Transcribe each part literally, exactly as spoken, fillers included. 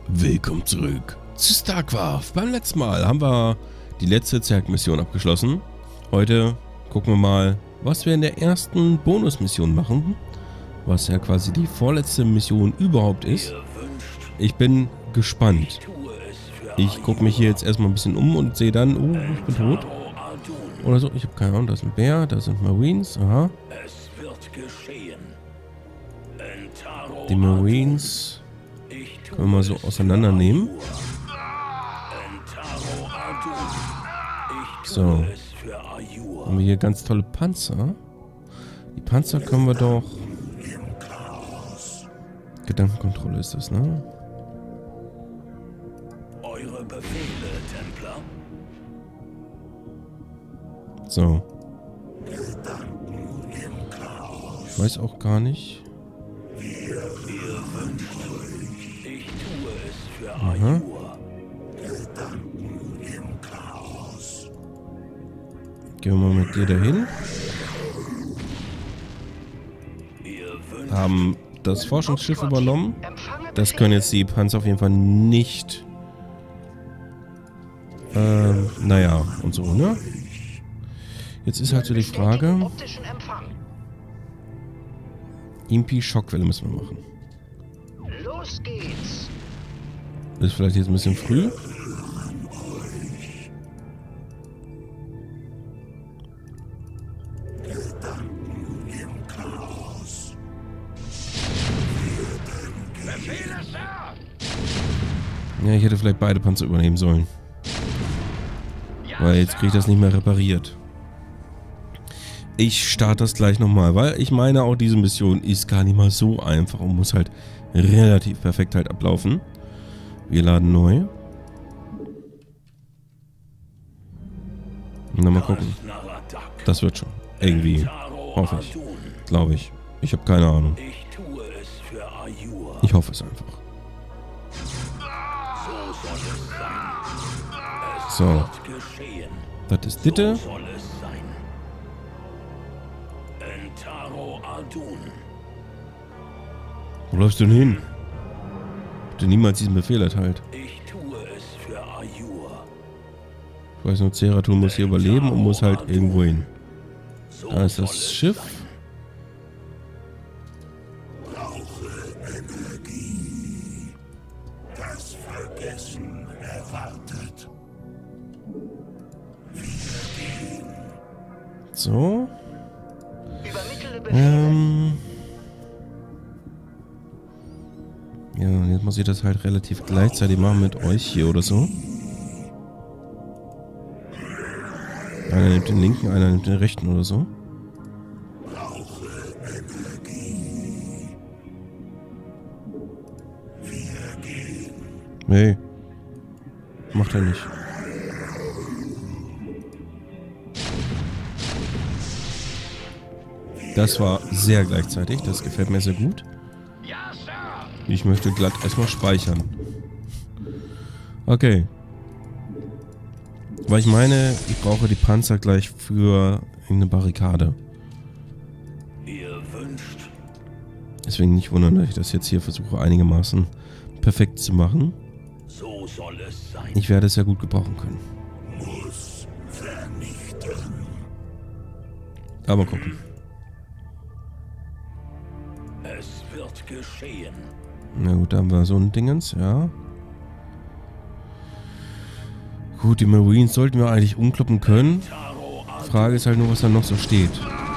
Willkommen zurück zu StarCraft. Beim letzten Mal haben wir die letzte Zerg-Mission abgeschlossen. Heute gucken wir mal, was wir in der ersten Bonusmission machen. Was ja quasi die vorletzte Mission überhaupt ist. Ich bin gespannt. Ich gucke mich hier jetzt erstmal ein bisschen um und sehe dann, oh, ich bin tot. Oder so, ich habe keine Ahnung, da ist ein Bär, da sind Marines, aha. Die Marines können wir mal so auseinandernehmen. So. Haben wir hier ganz tolle Panzer. Die Panzer können wir doch... Gedankenkontrolle ist das, ne? Eure Befehle, Templer. So. Ich weiß auch gar nicht. Ihr wünscht, ich tue es für Aha. Ajur. Gehen wir mal mit dir dahin. Ihr wünscht, Haben das Forschungsschiff übernommen. Das können jetzt die Panzer auf jeden Fall nicht. Ähm, naja, und so, ne? Jetzt ist halt so die Frage. Impi-Schockwelle müssen wir machen. Los geht's. Ist vielleicht jetzt ein bisschen früh. Ja, ich hätte vielleicht beide Panzer übernehmen sollen. Weil jetzt kriege ich das nicht mehr repariert. Ich starte das gleich nochmal, weil ich meine, auch diese Mission ist gar nicht mal so einfach und muss halt relativ perfekt halt ablaufen. Wir laden neu. Und dann mal gucken. Das wird schon. Irgendwie. Hoffe ich. Glaube ich. Ich habe keine Ahnung. ich tue es für Ajur. Ich hoffe es einfach. So soll es sein. Es So. wird geschehen. Das ist Ditte. So soll es sein. Entaro Adun. Wo läufst du denn hin? Bitte niemals diesen Befehl erteilt. Ich tue es für Ajur. Ich weiß nur, Zeratul muss hier überleben und muss halt irgendwo hin. So Da ist soll das es Schiff. sein. Das Vergessen erwartet. So. Übermittle Befehle. Ähm. Ja, und jetzt muss ich das halt relativ gleichzeitig machen mit euch hier oder so. Einer nimmt den linken, einer nimmt den rechten oder so. Nee. Macht er nicht. Das war sehr gleichzeitig. Das gefällt mir sehr gut. Ich möchte glatt erstmal speichern. Okay. Weil ich meine, ich brauche die Panzer gleich für eine Barrikade. Ihr wünscht, Deswegen nicht wundern, dass ich das jetzt hier versuche einigermaßen perfekt zu machen. so soll es sein. Ich werde es ja gut gebrauchen können. Muss vernichten. Aber gucken. Es wird geschehen. Na gut, da haben wir so ein Dingens, ja. Gut, die Marines sollten wir eigentlich umkloppen können. Entaro Adun. Frage ist halt nur, was da noch so steht.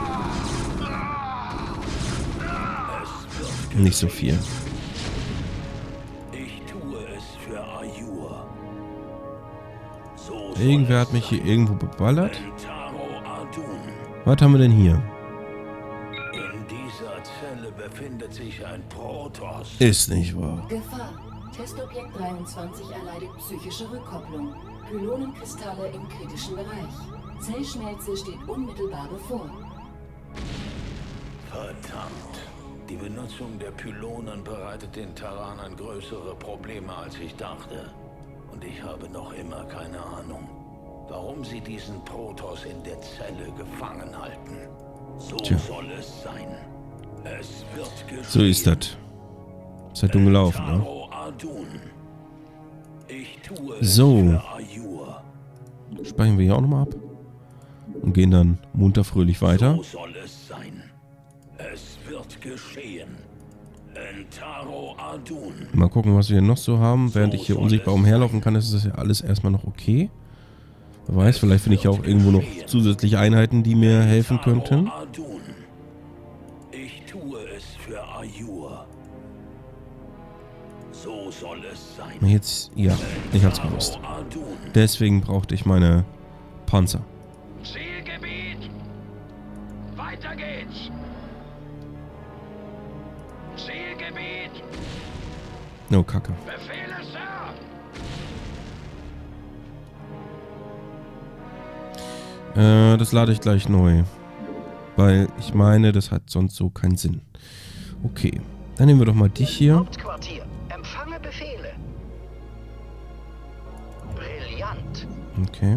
Nicht so viel. Ich tue es für Ajur. So soll Irgendwer es hat mich sein. hier irgendwo beballert. Entaro Adun. Was haben wir denn hier? In dieser Zelle befindet sich ein Protoss. Ist nicht wahr. Gefahr. Testobjekt dreiundzwanzig erleidet psychische Rückkopplung. Pylonenkristalle im kritischen Bereich. Zellschmelze steht unmittelbar bevor. Verdammt. Die Benutzung der Pylonen bereitet den Terranern größere Probleme, als ich dachte. Und ich habe noch immer keine Ahnung, warum sie diesen Protoss in der Zelle gefangen halten. So Tja. soll es sein. Es wird geschehen. So ist das. Ist halt dumm gelaufen, ne? Entaro Adun. Ich tue es So. für Ayur. Speichern wir hier auch nochmal ab. Und gehen dann munter fröhlich weiter. So soll es sein. Es wird geschehen. Entaro Adun. Mal gucken, was wir hier noch so haben. Während ich hier unsichtbar umherlaufen kann, ist das ja alles erstmal noch okay. Wer weiß, vielleicht finde ich ja auch irgendwo noch zusätzliche Einheiten, die mir helfen könnten. Adun. Ich tue es für Ayur. So soll es sein. Jetzt, ja, ich hab's gewusst. Adun. Deswegen brauchte ich meine Panzer. Zielgebiet! Weiter geht's! Zielgebiet! Oh, Kacke. Befehle, Sir! Äh, das lade ich gleich neu. Weil ich meine, das hat sonst so keinen Sinn. Okay, dann nehmen wir doch mal dich hier. Hauptquartier, empfange Befehle. Brillant. Okay.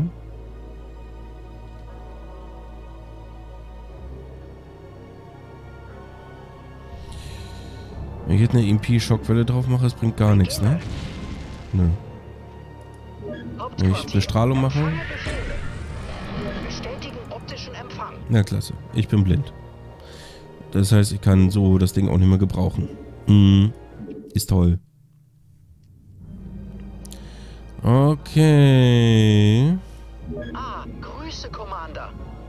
Wenn ich jetzt eine E M P-Schockwelle drauf mache, das bringt gar nichts, ne? Nö. Wenn ich Bestrahlung mache? Empfange Befehle. Bestätigen optischen Empfang. Na klasse. Ich bin blind. Das heißt, ich kann so das Ding auch nicht mehr gebrauchen. Mhm. Ist toll. Okay. Ah, Grüße, Commander.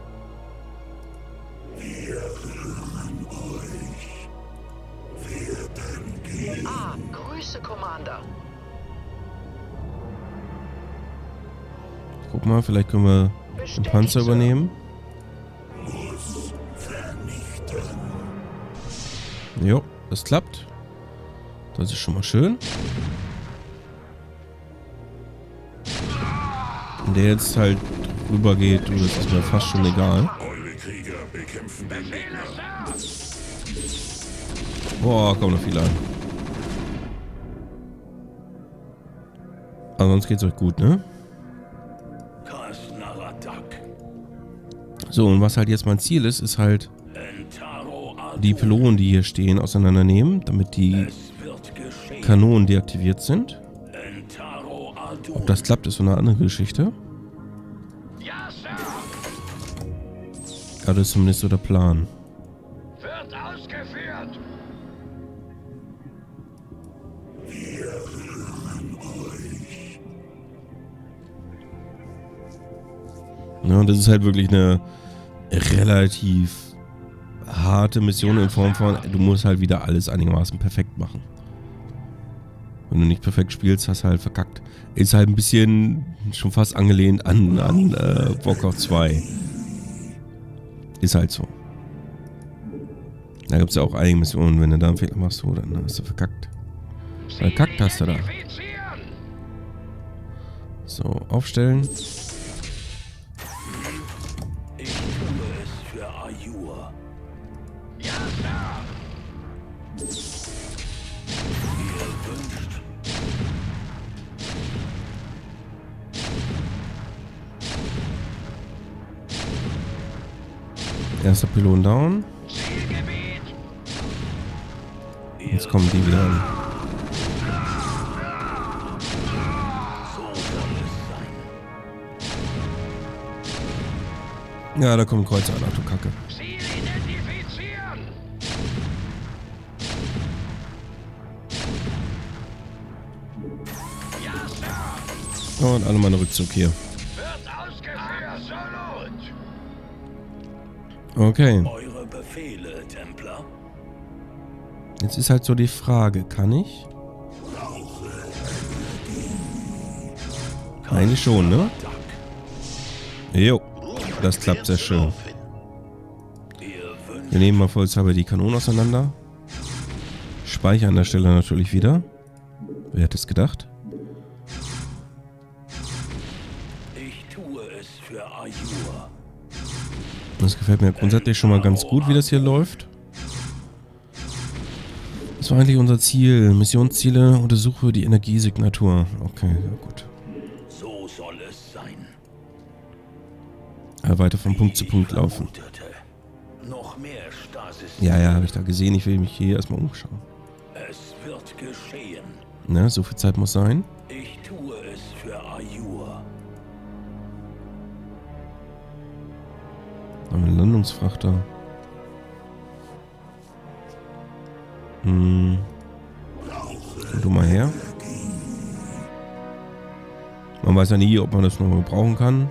Ah, Grüße, Commander. Guck mal, vielleicht können wir den Panzer übernehmen. Jo, das klappt. Das ist schon mal schön. Und der jetzt halt rüber geht, du, das ist mir fast schon egal. Eure Krieger bekämpfen den Gegner. Boah, kommen noch viele an. Aber sonst geht's euch gut, ne? Kasnaradak. So, und was halt jetzt mein Ziel ist, ist halt Entaro Adun. die Pylonen, die hier stehen, auseinandernehmen, damit die Es wird geschehen. Kanonen deaktiviert sind. Entaro Adun. Ob das klappt, ist so eine andere Geschichte. Ja, Sir. Aber das ist zumindest so der Plan. Wird ausgeführt. Ja, und das ist halt wirklich eine relativ harte Mission in Form von, du musst halt wieder alles einigermaßen perfekt machen. Wenn du nicht perfekt spielst, hast du halt verkackt. Ist halt ein bisschen schon fast angelehnt an, an äh, Warcraft zwei. Ist halt so. Da gibt es ja auch einige Missionen, wenn du da einen Fehler machst, so, dann hast du verkackt. Verkackt hast du da. Identifizieren. So, So, aufstellen. ich tue es für Ayur. Ja, Sir. Ihr wünscht. Erster Pylon down. Zielgebiet. Ihr Jetzt kommen die wieder an. So soll es sein. Ja, da kommt ein Kreuzer an, ach du Kacke. Ziel identifizieren. Ja, Sir. Und alle meine Rückzug hier. Wird ausgeführt. Absolut. Okay. Eure Befehle, Templer. Jetzt ist halt so die Frage, kann ich? Eigentlich schon, ne? Jo, das klappt sehr schön. Ihr wünscht. Wir nehmen mal vollshalber die Kanonen auseinander. Speichern an der Stelle natürlich wieder. Wer hätte es gedacht? Ich tue es für Ayur. Das gefällt mir grundsätzlich schon mal ganz gut, wie das hier läuft. Das war eigentlich unser Ziel. Missionsziele, untersuche die Energiesignatur. Okay, ja gut. So soll es sein. Ja, weiter von Punkt zu Punkt laufen. Vermutete. Noch mehr Stasis. Ja, ja, habe ich da gesehen. Ich will mich hier erstmal umschauen. Es wird geschehen. Ne, so viel Zeit muss sein. Ich tue Ein Landungsfrachter. Hm. Komm du mal her. Man weiß ja nie, ob man das noch brauchen kann.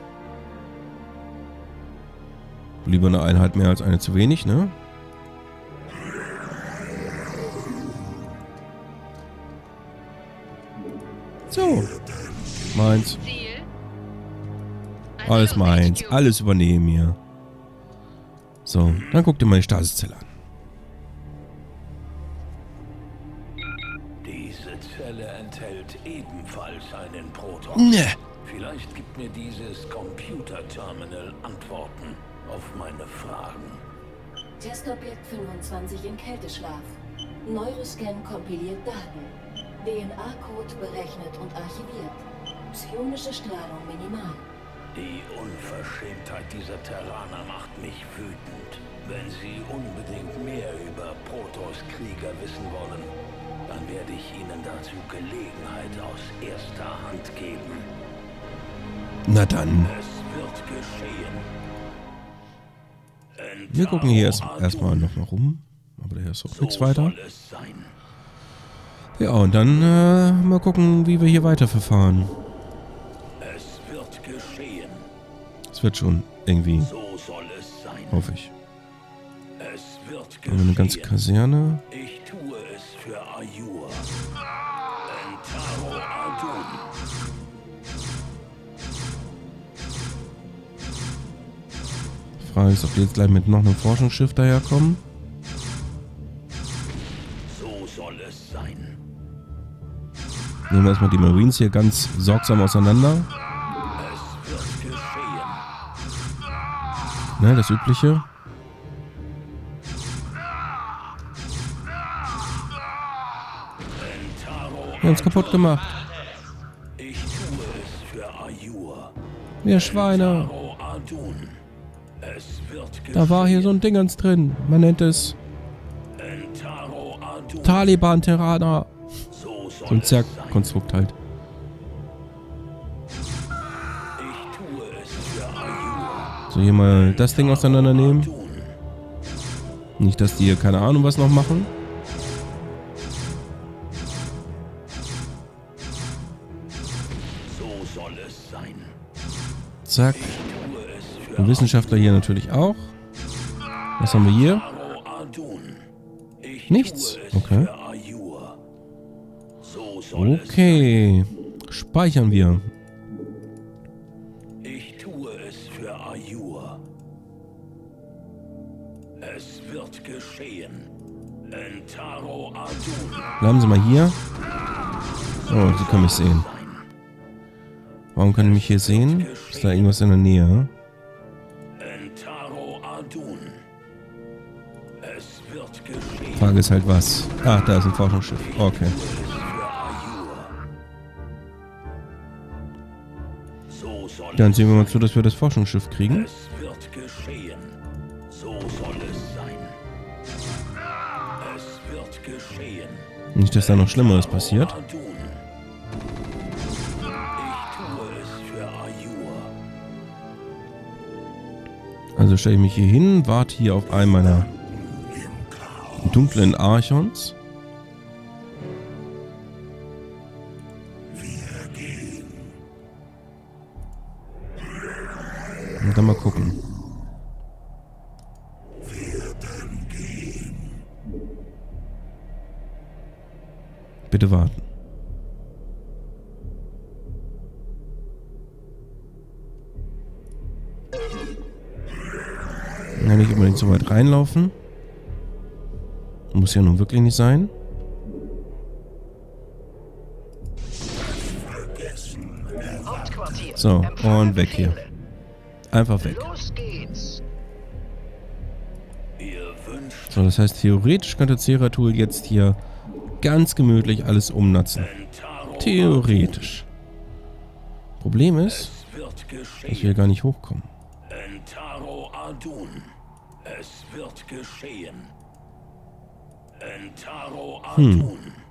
Lieber eine Einheit mehr als eine zu wenig, ne? So. Meins. Alles meins. Alles übernehmen hier. So, dann guck dir mal die Stasiszelle an. Diese Zelle enthält ebenfalls einen Proton. Ne. Vielleicht gibt mir dieses Computerterminal Antworten auf meine Fragen. Testobjekt fünfundzwanzig in Kälteschlaf. Neuroscan kompiliert Daten. D N A-Code berechnet und archiviert. Psionische Strahlung minimal. Die Unverschämtheit dieser Terraner macht mich wütend. Wenn Sie unbedingt mehr über Protoss Krieger wissen wollen, dann werde ich Ihnen dazu Gelegenheit aus erster Hand geben. Na dann. Es wird geschehen. Wir gucken hier erst erstmal noch mal rum. Aber hier ist auch nichts weiter. Ja, und dann äh, mal gucken, wie wir hier weiterverfahren. Es wird geschehen. Es wird schon irgendwie. So soll es sein. Hoffe ich. Es wird Haben wir eine ganze geschehen. Kaserne. Ich tue es für Ayur. Entaro Adun. Die Frage ist, ob die jetzt gleich mit noch einem Forschungsschiff daherkommen. So soll es sein. Nehmen wir erstmal die Marines hier ganz sorgsam auseinander. Es wird geschehen. Ne, das Übliche. Entaro Wir haben es kaputt gemacht. Ich tue es für Ayur. Wir Schweine. Entaro Adun. Es wird geschehen. Da war hier so ein Dingens drin. Man nennt es Entaro Adun. Taliban-Terraner. So soll So ein es sein. Zergkonstrukt halt. Ich tue es für Ayur. So, hier mal das Ding auseinandernehmen. Adun. Nicht, dass die hier keine Ahnung was noch machen. So soll es sein. Zack. Ich tue es für Und Wissenschaftler hier natürlich auch. Was haben wir hier? Entaro Adun. Ich Nichts. tue es Okay. für Ayur. So soll es Okay. Speichern wir. Ich tue es für Ayur. Es wird geschehen. Entaro Adun. Bleiben Sie mal hier. Oh, Sie können mich sehen. Warum können Sie mich hier sehen? Ist da irgendwas in der Nähe? Entaro Adun. Es wird geschehen. Frage ist halt was. Ah, da ist ein Forschungsschiff. Okay. Für Ayur. So soll Dann es sehen wir mal zu, dass wir das Forschungsschiff kriegen. Es wird geschehen. So soll es sein. Es wird geschehen. Nicht, dass da noch Schlimmeres passiert. Adun. Ich tue es für Ayur. Also stelle ich mich hier hin, warte hier auf einen meiner dunklen Archons. Und dann mal gucken. Bitte warten. Ja, nicht unbedingt so weit reinlaufen. Muss ja nun wirklich nicht sein. Hauptquartier. So, Empfange und weg hier. Befehle. Einfach weg. Los geht's. Ihr wünscht So, das heißt, theoretisch könnte Zeratul jetzt hier ganz gemütlich alles umnatzen. Entaro. Theoretisch. Problem ist, Es wird dass wir geschehen. hier gar nicht hochkommen. Entaro Adun. Es wird geschehen. Entaro Adun.